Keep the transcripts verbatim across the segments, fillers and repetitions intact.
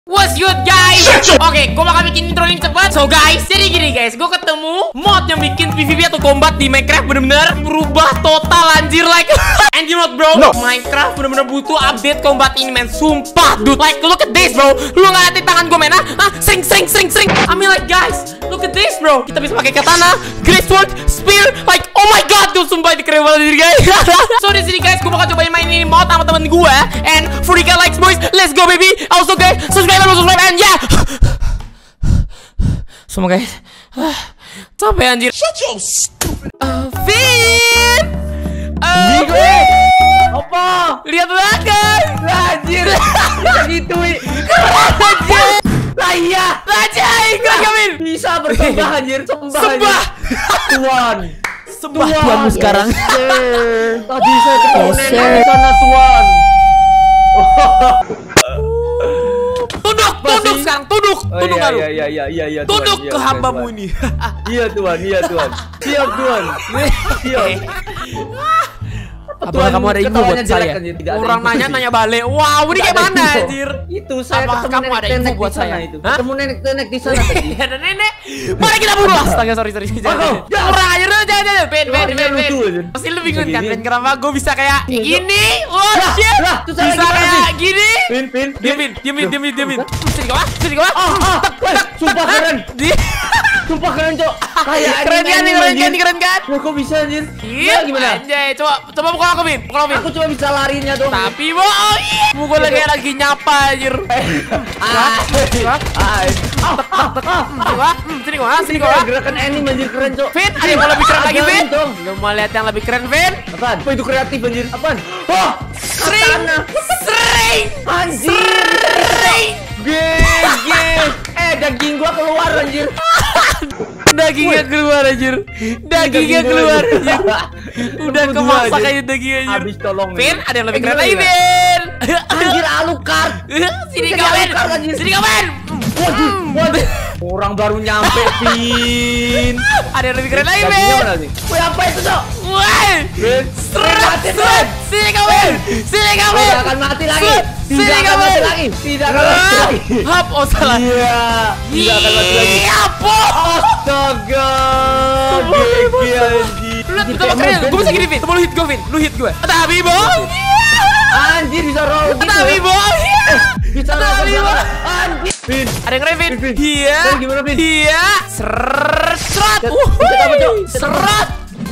What's good guys? Oke, gue bakal bikin intro yang cepat. So guys, jadi gini guys, gue ketemu mod yang bikin P V P atau combat di Minecraft bener-bener berubah total anjir like. And you know what, bro? No. Minecraft bener-bener butuh update combat ini men. Sumpah dude, like look at this bro. Lu nggak liatin tangan gue men? Ah, sering sering sering sering. I mean like guys, look at this bro. Kita bisa pakai katana, great sword, spear, like oh my god dude, sumpah ini keren banget guys. So di sini guys, gue bakal cobain main ini mod sama temen gue. And for the likes boys, let's go baby. Also guys, subscribe subscribe and yeah. Semua guys, uh, capek anjir. Shut your stupid. Uh, Vin. Uh, Vin. Apa? Lihat belakang. Anjir. Bisa gituin. Anjir. Lah iya. Anjir, gue Vin. Bisa berubah anjir, sembah. Sembah. Tuan. Sembah tuanmu sekarang. Tadi saya ketemu nenek di sana tuan. Tunduk, tunduk sekarang, tunduk, tunduk oh, iya, iya, iya, iya, iya, tunduk tuan, ke iya, hambamu tuan. ini. Iya tuan, iya tuan. Siap tuan. Siap. Apakah kamu ada info buat saya? Orang nanya nanya balik. Wow, ini kayak mana anjir? Itu saya Apakah kamu ada info buat saya? Ketemu nenek-nenek di sana tadi. Ada nenek. Mari kita bunuh. Astaga, sorry sorry. Orang aja dulu, jangan jangan. Ben ben ben ben. Pasti lu bingung kan? Ben kenapa gue bisa kayak gini? Oh shit. Bisa kayak gini? Pin pin. Diamin, diamin, diamin, diamin. Sini kau, sini kau. Sumpah keren. Sumpah keren cok. Kayak keren kan, keren kan, keren kan? Kok bisa anjir? Iya gimana? Anjay, coba coba pukul aku Vin, pukul aku Vin. Aku cuma bisa larinya dong. Tapi boy, pukul lagi lagi nyapa anjir. Ah, ah, ah, sini gua, sini gua. Gerakan anime anjir keren cok. Vin, ada yang mau lebih keren lagi Vin? Lu mau lihat yang lebih keren Vin? Apaan? Apa itu kreatif anjir? Apaan? Oh, sering, sering, anjir, sering. G, eh daging gua keluar anjir. Dagingnya keluar anjir. Dagingnya keluar anjir. Udah kemasak aja daging anjir. Habis tolong. Vin, ada yang lebih keren lagi Vin. Anjir Alucard. Sini kau Vin. Sini kau Vin. Waduh, waduh. Orang baru nyampe Vin. Ada yang lebih keren lagi Vin. Woi apa itu cok? Woi. Seret, seret. Sini kau Vin. Sini kau Vin. Tidak akan mati lagi. Sini kau mati Vin. lagi. Tidak akan mati lagi. Hap, oh salah. Iya. Tidak akan mati lagi. Apa? Astaga. Gigi anjir. Lu betapa keren. Gue bisa gini Vin. Lu hit gue Vin. Lu hit gue. Tapi boy. Anjir bisa roll gitu. Tapi boy. Bisa roll ke belakang. Anjir. Vin. Ada yang keren Vin. Iya. Gimana Vin? Iya. Seret. Seret. Seret.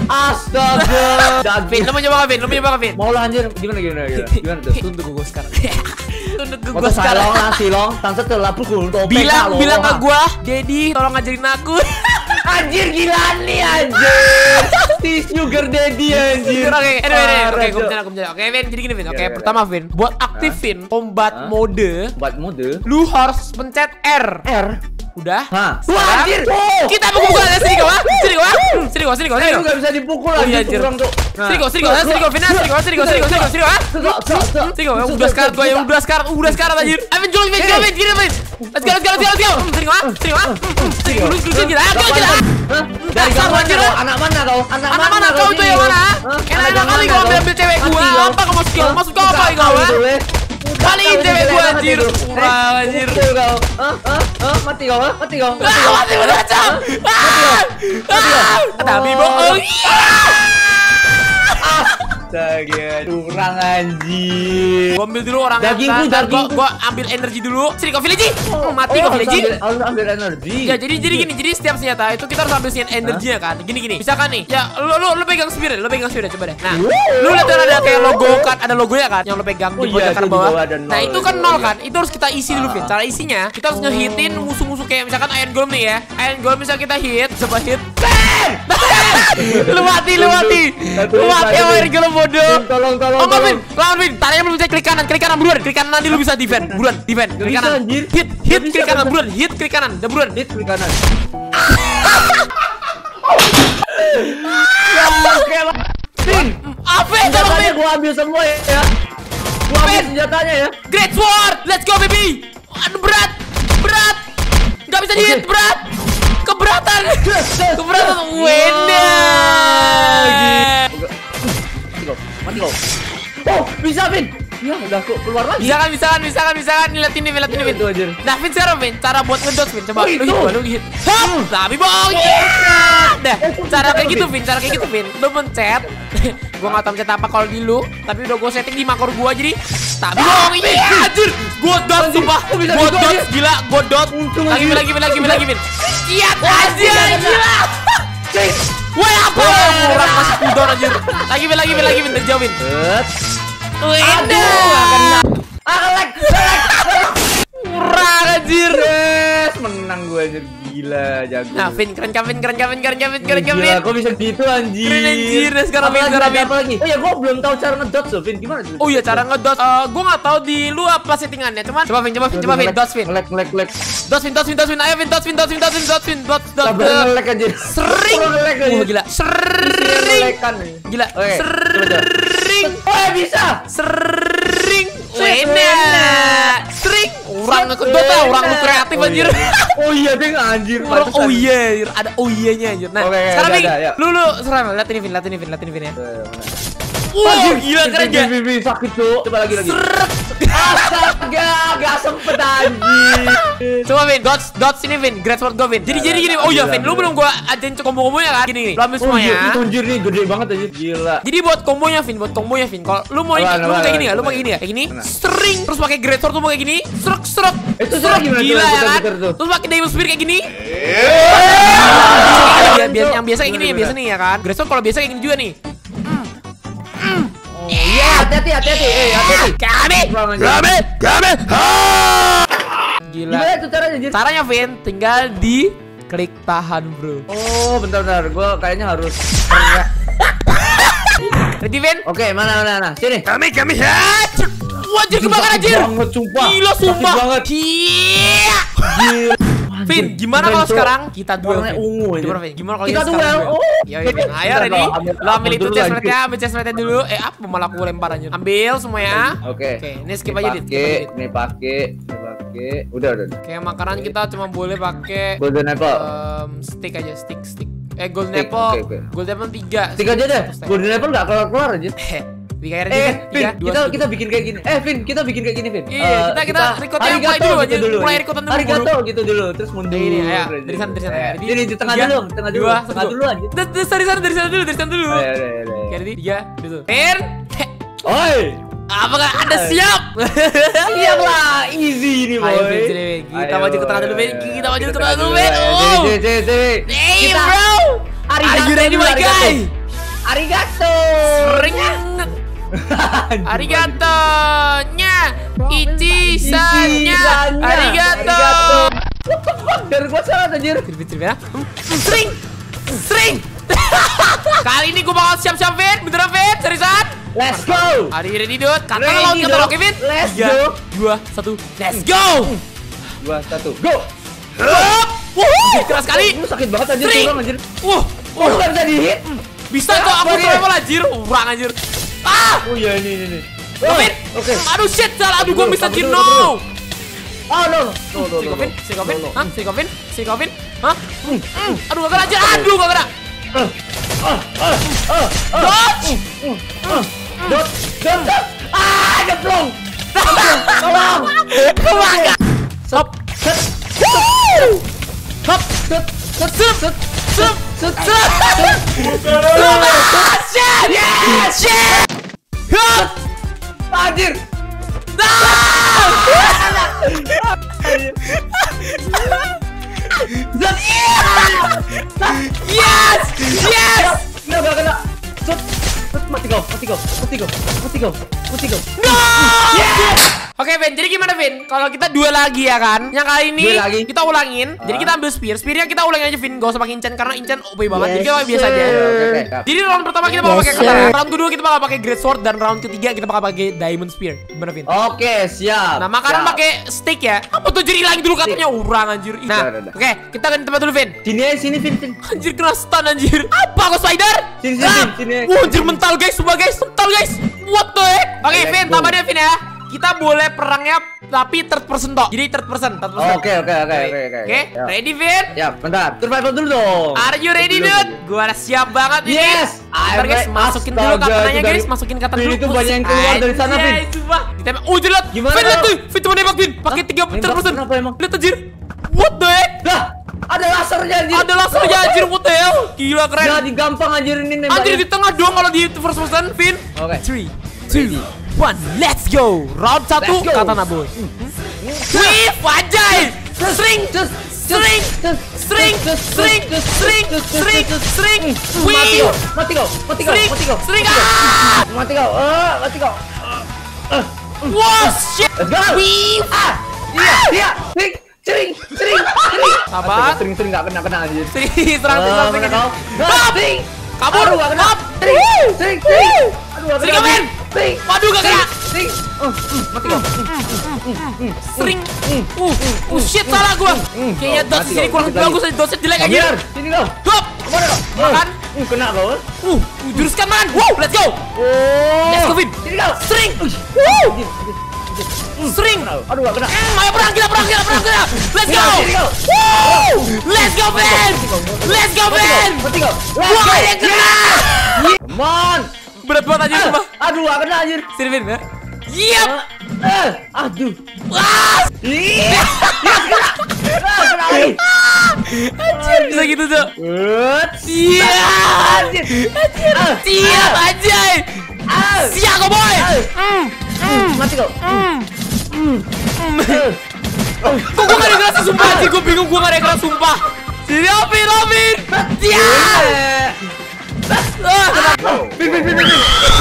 Astaga. Vin, lu mau coba Vin? Lu mau coba Vin? Mau lah anjir. Gimana gimana gimana? Gimana tuh? Tunduk gue sekarang. Tunduk gue Foto sekarang. salong lah silong. Tangsa telah pukul topeng. Bilang bilang ke gua, Daddy tolong ngajarin aku. Anjir gila nih anjir. Si sugar daddy anjir. Oke, anyway, oke, gue bercanda, gue bercanda. Oke, Vin, jadi gini Vin. Oke, pertama Vin, buat aktifin combat mode, Combat mode, lu harus pencet R. R. Udah. Hah. Sekarang Anjir. kita pukul aja sini kau, sini kau, sini kau, sini kau, sini Lu kau. enggak bisa dipukul Oh, iya, lagi anjir. kurang tuh. Sini kau, sini kau, sini kau, Vin, sini kau, sini kau, sini kau, sini kau, sini kau. Sini kau, udah sekarang gua yang udah sekarang, udah sekarang anjir. Ayo Vin, jual Vin, jual Vin, gini Vin. Let's go, let's go, let's go, let's go. Sini kau, sini kau. Sini kau, lu kita, kita, kita. Dari sama mana anjir. kau? Anak mana kau? Anak mana kau tuh yang mana? Enak kali kau ambil ambil cewek gua. Apa kau masuk kau? Masuk kau apa kau? Balikin cewek gua anjir. Kurang anjir. Kau. Hah? Hah? Hah? Mati kau? Mati kau? Ah, mati udah cam. Tapi bohong. Astaga, curang anjir. Gua ambil dulu orang Dagingku, ntar gua, dagingku. gua ambil energi dulu. Sini kau village. Mati kau harus village. ambil- Harus ambil energi. Ya jadi jadi gini, jadi setiap senjata itu kita harus ambil sian energinya kan. Gini gini. Misalkan nih, ya lu lu lu pegang spirit, lu pegang spirit coba deh. Nah, lu lihat kan ada kayak logo kan, ada logonya kan yang lu pegang Oh di iya, bagian di bawah. bawah ada nol. Nah, itu kan nol kan. Itu harus kita isi dulu, Vin. Cara isinya, kita harus ngehitin musuh-musuh kayak misalkan Iron Golem nih ya. Iron Golem misal kita hit, coba hit. Lu mati, lu mati. Lu mati Iron Golem bodoh. Tolong, tolong, Oh, Vin, tolong. lawan Vin. Tarinya belum bisa klik kanan, klik kanan buruan. Klik kanan nanti lu bisa defend. Buruan, defend. Klik bisa, kanan. anjir. Hit, hit Nggak klik bisa, kanan kan? buruan. Hit klik kanan. Udah buruan. Hit klik kanan. Vin, apa tolong Senjatanya Vin? gua ambil semua ya. Gua ambil senjatanya ya. Great Sword, let's go baby. Aduh berat, berat. Gak bisa dihit, berat. Keberatan, keberatan. Wena. Mati kau. Mati kau. Oh, bisa Vin. Ya udah kok keluar lagi. Bisa kan, bisa kan, bisa kan, bisa kan. Lihat ini, lihat ini, Vin. Itu aja. Nah, Vin sekarang, Vin, cara buat ngedot, Vin. Coba Oh, lu itu. hit, lu hit. Hop, tapi bohong. Dah, cara kayak gitu, Vin. Cara kayak gitu, Vin. Lu mencet. Gua enggak tahu mencet apa kalau di lu, tapi udah gua setting di makro gua jadi tapi bohong. Iya, anjir. Gua dot sumpah. Gua dot gila, gua dot. Lagi, lagi, lagi, lagi, Vin. Iya, anjir, gila. Woi, apa? Orang masih cooldown anjir. Lagi, Vin, lagi, Vin, lagi, Vin, terjauhin. Enak. Ah, lag. Kurang anjir. Yes, menang gue anjir. Gila, jago. Nah, Vin, keren kan, Vin, keren kan, Vin, keren kan, Vin, keren kan, Vin. Gila, kok bisa gitu anjir. Keren anjir. Nah, sekarang Vin, sekarang Vin. Apa lagi? Oh ya, gue belum tahu cara ngedot loh, Vin. Gimana tuh? Oh iya, cara ngedot. Eh, gua enggak tahu di lu apa settingannya. Cuman coba Vin, coba Vin, coba Vin, dot Vin. Ngelek, ngelek, ngelek. Dot Vin, dot Vin, dot Vin. Ayo Vin, dot Vin, dot Vin, dot Vin, dot Vin, dot, dot. Sabar ngelek anjir. Sering. Ngelek Oh, anjir. gila. Sering. Ngelekan nih. Gila. Oke, coba, coba. Sering. Oh, bisa. Sering. Set, Enak. Sering. Orang ngedot ah, orang lu kreatif Oh, anjir. iya. Oh iya, deh anjir. Orang pantesan. oh iya, anjir. Ada oh iya-nya anjir. Nah, Oke, sekarang ada, Vin, ada, ya. lu lu sekarang lihat ini Vin, lihat ini Vin, lihat ini Vin ya. Eh, mana? Wah, Anjir, gila keren ya. Vin, Vin, sakit tuh. Coba lagi lagi. Seret. Astaga, gak sempet anjir. Coba Vin, dots, dots ini Vin, great sword go Vin. Jadi jadi gini, oh iya Vin, lu belum gua ajarin combo-kombonya kan? Gini gini, lu ambil Oh iya, semuanya. itu anjir nih gede banget anjir. Gila. Jadi buat kombonya Vin, buat kombonya Vin. Kalau lu mau Apa, ini, lu apa, kayak gini apa, ya, lu apa, pakai gini ya, kayak gini. Mana? String, terus pakai great sword tuh mau kayak gini, serok serok. Itu serok cara gimana tuh, gila ya kan? putar-putar tuh? Terus pakai diamond spear kayak gini. Biar biar yang biasa kayak gini, yang biasa nih ya kan. Great sword kalau biasa kayak gini juga nih. Iya, hati-hati, hati-hati. Eh, hati-hati. Kami, Kami, kami. Gila. Gimana tuh caranya anjir? Caranya Vin, tinggal di klik tahan bro. Oh, bentar-bentar. Gua kayaknya harus. Ready Vin? Oke, mana mana mana. Sini. Kami kami hat. Wajir kebakar Sakit anjir. banget, sumpah. Gila Sakit sumpah. banget. Iya. Gila. Vin, gimana Keren, kalau Cok. sekarang kita duel? Warnanya Vin? ungu ini. Gimana Vin? Gimana kalau Kita sekarang duel. duel? Oh. Ya Vin, ayo Bentar, ready. lo ambil- Lo ambil itu ambil dulu chest lagi. plate-nya, ambil chest plate-nya dulu. Eh, apa malah aku lempar anjir. Ambil semua ya. Oke. Oke, ini skip Ini aja dit. pakai, ini pakai, ini pakai. Udah, udah. udah. Kayak makanan kita cuma boleh pakai Golden apple. em, stick aja, stick, stick. Eh, golden Stick, apple. oke, oke. Golden apple tiga. Tiga aja deh. Satu stack. Golden apple nggak keluar-keluar aja. Eh, tiga aja Eh, kan? Vin, Tiga, dua, kita satu. kita bikin kayak gini. Eh, Vin, kita bikin kayak gini, Vin. Iya, Eh, kita- kita record-nya arigato mulai dulu aja, gitu mulai record-an dulu, Arigato gitu dulu, terus mundur. Dari ini, ayo. aja. Dari sana, dari sana. Eh, Jadi, Ini di tengah tiga, dulu, tengah dulu, dua, tengah satu. dulu aja. Dari dari sana, dari sana dulu, dari sana dulu. Ayo, ayo, ayo, ayo. Oke, ready? Tiga, dua, Vin. Oi. Apakah Anda siap? Siap lah, easy ini, boy. Ayo, Vin, sini, Vin. Kita Ayo, maju ke tengah dulu, Vin. ayo. Kita maju ke Kita tengah dulu, dulu, Vin. ayo. Oh. Sini, sini, sini, sini. Hey, Kita- bro. Arigato Are you ready, dulu, my arigato. guy? Arigato. Ring. Arigato-nya. Ichi-sannya. Arigato. Dari gua salah anjir. Trip-trip ya. Sering. Sering. Kali ini gue bakal siap-siap, Vin. Beneran, Vin? Seriusan? Let's go. Are you ready, dude? Kata Ready, laut, kata dong. laut, Vin. Let's Tiga, go. dua, satu. Let's go. Dua, satu, go. Hup. Wuhu. Keras sekali. Lu sakit banget anjir, Sering. curang anjir. Wah. Oh, lu gak bisa di-hit. Bisa kok aku Sorry. travel anjir. Urang anjir. Ah. Oh iya, ini, ini, ini. Go, Vin. Oke. Aduh shit, salah. Aduh, gue Kabur bisa dulu, di kabur no. dulu, kabur Oh, no, no. No, no, Si no, Govin, no. si Govin, No, no. hah? Si Govin, si Govin, hah? Hmm, hmm. Aduh, gak kena anjir. Aduh, gak kena. Dodge. Dot, dot, dot. Ah, jeblong. Tolong. Kemana? Stop. Woo! Hop. Set, set, Sup. set, Sup. set, Sup. Ah, shit. Yes. Shit. Hup. Anjir. Yes. Yes. Nggak, nggak kena. Set, set, mati kau, mati kau, mati kau, mati kau, mati kau. No. Oke, Vin. Jadi gimana, Vin? Kalau kita dua lagi ya kan? Yang kali ini Dua lagi. kita ulangin. Jadi Ah. kita ambil spear. Spearnya kita ulangin aja, Vin. Gak usah pakai enchant karena enchant O P banget. Jadi Yes, kita biasa aja. sir. Oke, oke, oke. Jadi round pertama kita bakal Yes, pakai sir. katana. Round kedua kita bakal pakai great sword dan round ketiga kita bakal pakai diamond spear. Gimana, Vin? Oke, siap. Nah, makanan siap. pakai stick ya. Apa tuh jadi hilang dulu katanya urang anjir. Nah, Udah, udah, udah. oke, kita ganti tempat dulu, Vin. Sini aja, sini, Vin, Vin. Anjir kena stun anjir. Apa kok spider? Sini, sini, Ah! sini. Wah, anjir mental guys, semua guys. Mental guys. What the heck? Oke, Let's Vin, go. tambah dia, Vin ya. kita boleh perangnya tapi third person toh. Jadi third person, third person. Oke, oke, oke, oke, oke. Oke, ready, Vin? Ya, bentar. Survival dulu dong. Are you ready, dude? Gua udah siap banget ini. Yes. Bentar, guys, masukin dulu katananya, guys. Masukin katan dulu. Itu banyak yang keluar dari sana, Vin. Ditembak. Oh, jelas. Gimana? Vin, lihat tuh. Vin cuma nembak, Vin. Pakai tiga third person. Kenapa emang? Lihat anjir. What the heck? Lah, ada lasernya anjir. Ada lasernya anjir, what the hell? Gila keren. Jadi gampang anjir ini nembaknya. Anjir di tengah dong kalau di first person, Vin. Oke. three, two, one, let's go. Round satu, katana boy. Wih, wajay. Sering, sering, sering, sering, sering, sering, sering. Wih, mati kau, mati kau, sering, mati kau, sering. Ah, mati kau, eh, mati kau. wow, shit. Let's go. Wih, Ah, iya, iya, sering, sering, sering, sering. Sabar. Sering, sering nggak kena kena anjir. sering, serang, serang, Mana serang. kau? Stop. Sering. Kabur, Aduh, nggak kena. stop. Sering, sering, sering. Aduh, nggak Sering, kena. Amin. Sering. Waduh, gak kena. Sering. Uh, uh, mati kau. Sering. Uh, uh, shit, salah gua. Kayaknya Oh, dot mati sini kau, kurang mati lagi. bagus, dosnya jelek Amir, aja. sini kau. Stop. Kemana kau? Makan. Uh, kena kau. Uh, juruskan man. Wow, let's go. Oh. Let's go, Vin. Sini kau. Sering. Woo. Sering. Aduh, gak kena. Hmm, ayo perang, kita perang, kita perang, kita. Let's go. Sini kau. Woo! Let's go, Ben. Let's go, Ben. Mati kau. Wah, yang kena. Come on. Berat banget anjir, sumpah. Aduh, gak kena anjir. Sini, Vin, ya. Yep. Eh, aduh. Wah. Iya. Kena. Kena lagi. Anjir, bisa gitu, Cok. What? Siap. Anjir. Anjir. Siap, anjay. Ah. Siap, kau boy. Hmm. Hmm, mati kau. Hmm. Hmm. Eh. Kok gue gak ada keras sumpah anjir, gue bingung gue gak ada keras sumpah. Sini Robin, Robin. Siap. Eh. Ah, Bin, bin, bin, bin.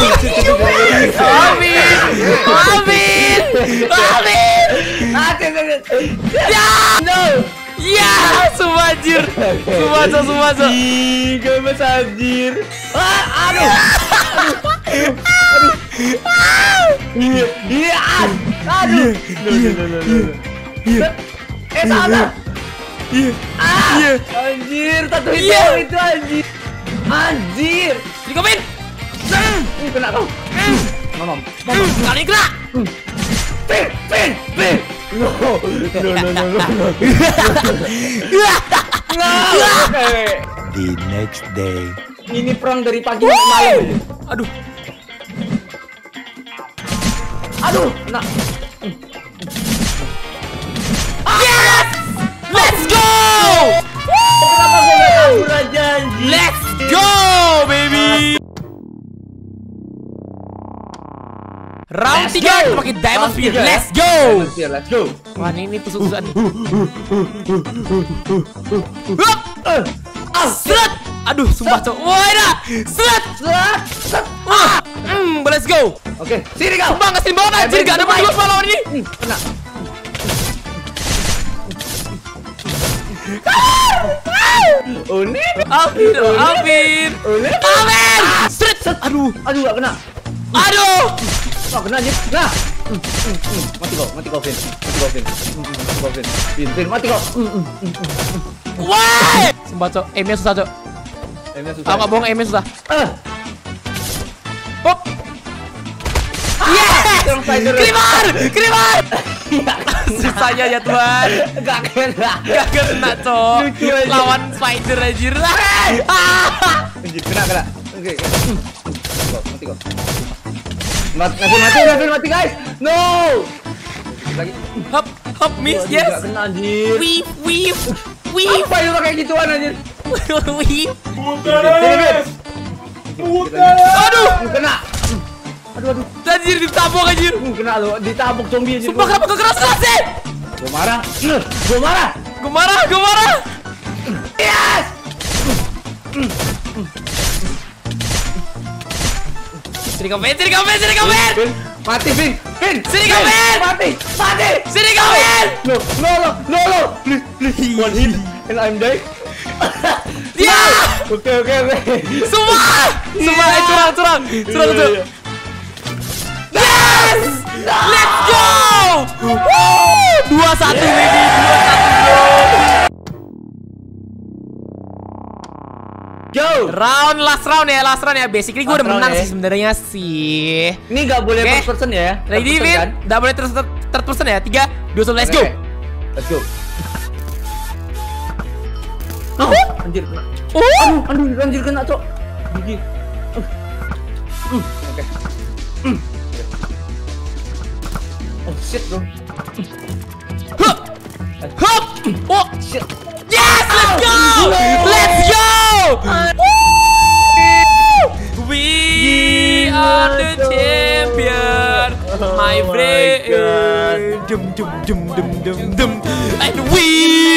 Robin, Robin, Robin. Aduh, aduh, aduh. Ya, No. ya, sumpah anjir. Sumpah, Cok, sumpah, Cok. Ih, gemes anjir. Ah, aduh. Iya, iya. Aduh. No, no, no, no, no. Eh, salah. Ah, anjir, satu itu Iya. itu anjir. Anjir. Sini kau, Vin. Ini kena kau. Mamam. Hmm, kali ini kena. Pin, pin, pin. No, no, no, no, no, no. No. Okay. The next day. Ini perang dari pagi sampai malam. Aduh. Aduh, kena. Yes! Let's go! Kenapa gue gak kabur aja anjir? Let's go, baby! Round Let's tiga go. kita pakai Diamond Round Spear. tiga, ya. Let's go! Let's let's go. Wah, ini tusuk-tusukan nih. Hup! Eh, ah, Seret! Aduh, sumpah, Cok. Wah, ada! Seret! set, set. Wah! Hmm, let's go! Oke, sini kau. Sumpah, ngasih banget anjir. Gak ada berdua sama lawan ini. Hmm, kena. Unit, Alvin, Alvin! unit. Alvin! Seret! Aduh! Aduh, gak kena. Aduh! Oh, kena anjir. Nah. Hmm, hmm, hmm. Mati kau, mati kau, Vin. Mati kau, Vin. Hmm, hmm, Mati kau, Vin. Vin, Vin, mati kau. Hmm, hmm, hmm, hmm. Wah! Sumpah, Cok. Aimnya susah, Cok. Aimnya susah. Tahu nggak bohong, aimnya susah. Eh, Hop! Yes! Strong Spider. Krimar! Krimar! Susahnya ya Tuhan. Gak kena. Gak kena, Cok. Lucu aja. Lawan spider anjir. Ah! Anjir, kena, kena. Oke, oke. Hmm. Mati kau, mati kau. Mati, mati, mati, mati, mati, guys. No. Lagi. Hop, hop, miss, Waduh, yes. gak kena anjir. Weave, weave, weave, Apa itu kayak gituan anjir? weave. Sini, Vin. Aduh, Hmm, kena. Aduh, aduh. anjir ditabok anjir. Hmm, kena lo, ditabuk zombie anjir. Sumpah kenapa kekeras sih? Gua marah. Hmm, Gua marah. Gue marah, gue marah. Yes. Sini kau, Vin, sini kau, Vin, sini kau, Vin. Vin, mati, Vin. Vin. Sini kau, Vin. Vin. Mati, mati. Sini kau, Vin. No, no, no, no, no. Please, please. One hit and I'm dead. Dia. Oke, oke, oke. Semua, semua, eh curang, curang, curang, curang. Yes, let's go. Woo, dua satu baby, dua satu bro. go. Round last round ya, last round ya. Basically gue udah Last round menang ya. sih sebenarnya sih. Ini nggak boleh Oke. first person ya. Third Ready, person Vin? kan? Nggak boleh terus third person ya. Tiga, dua, satu, let's go. Oke. Let's go. Oh, anjir kena. Oh, Aduh, aduh, anjir kena, Cok. Gigi. Uh. Uh, Oke. Uh. Oh, shit, bro. hup, hup. Oh, Shit. yes, let's go, No. let's go. Woo! We are the champion, my Oh my friend. God. Dum dum dum dum dum dum, and we